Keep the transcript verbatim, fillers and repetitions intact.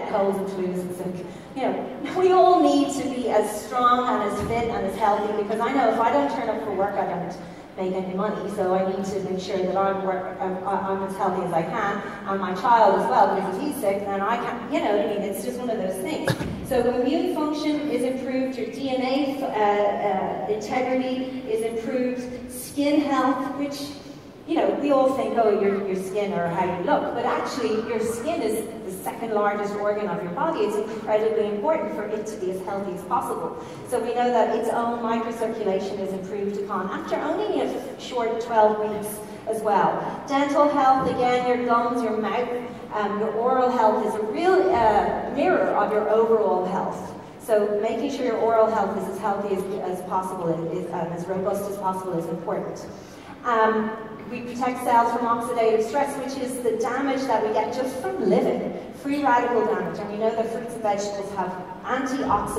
get colds and flus and sick. You know, we all need to be as strong and as fit and as healthy, because I know if I don't turn up for work, I don't make any money, so I need to make sure that I'm, work, I'm, I'm as healthy as I can, and my child as well, because if he's sick, then I can't, you know what I mean, it's just one of those things. So immune function is improved, your D N A uh, uh, integrity is improved, skin health, which, you know, we all think, oh, your, your skin or how you look, but actually your skin is the second largest organ of your body. It's incredibly important for it to be as healthy as possible. So we know that its own microcirculation is improved upon after only a short twelve weeks as well. Dental health, again, your gums, your mouth, um, your oral health is a real uh, mirror of your overall health. So making sure your oral health is as healthy as, as possible, is, um, as robust as possible is important. Um, We protect cells from oxidative stress, which is the damage that we get just from living, free radical damage. And we know that fruits and vegetables have antioxidants.